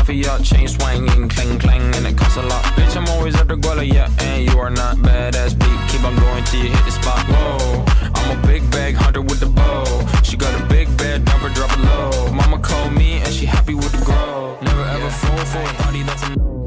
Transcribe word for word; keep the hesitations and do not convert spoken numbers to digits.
mafia, chain swinging, clang clang, and it costs a lot. Bitch, I'm always at the guala, yeah, and you are not badass beat. Keep on going till you hit the spot. Whoa, I'm a big bag hunter with the bow. She got a big bed, number drop it low. Mama called me and she happy with the grow. Never ever fall for a body that's a no.